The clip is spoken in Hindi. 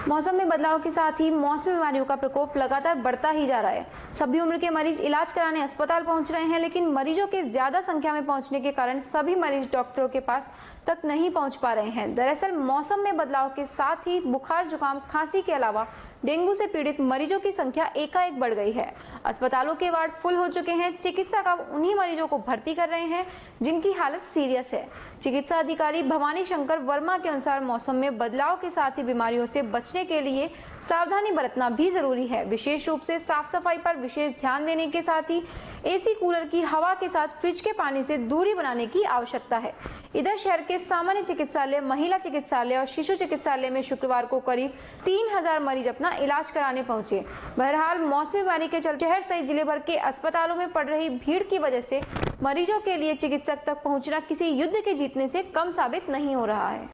मौसम में बदलाव के साथ ही मौसमी बीमारियों का प्रकोप लगातार बढ़ता ही जा रहा है। सभी उम्र के मरीज इलाज कराने अस्पताल पहुंच रहे हैं, लेकिन मरीजों के ज्यादा संख्या में पहुंचने के कारण सभी मरीज डॉक्टरों के पास तक नहीं पहुंच पा रहे हैं। दरअसल मौसम में बदलाव के साथ ही बुखार, जुकाम, खांसी के अलावा डेंगू से पीड़ित मरीजों की संख्या एकाएक बढ़ गई है। अस्पतालों के वार्ड फुल हो चुके हैं। चिकित्सक अब उन्हीं मरीजों को भर्ती कर रहे हैं जिनकी हालत सीरियस है। चिकित्सा अधिकारी भवानी शंकर वर्मा के अनुसार मौसम में बदलाव के साथ ही बीमारियों से बचने के लिए सावधानी बरतना भी जरूरी है। विशेष रूप से साफ सफाई पर विशेष ध्यान देने के साथ ही एसी, कूलर की हवा के साथ फ्रिज के पानी से दूरी बनाने की आवश्यकता है। इधर शहर के सामान्य चिकित्सालय, महिला चिकित्सालय और शिशु चिकित्सालय में शुक्रवार को करीब 3000 मरीज अपना इलाज कराने पहुंचे। बहरहाल मौसमी बीमारी के चलते शहर सहित जिले भर के अस्पतालों में पड़ रही भीड़ की वजह से मरीजों के लिए चिकित्सक तक पहुंचना किसी युद्ध के जीतने से कम साबित नहीं हो रहा है।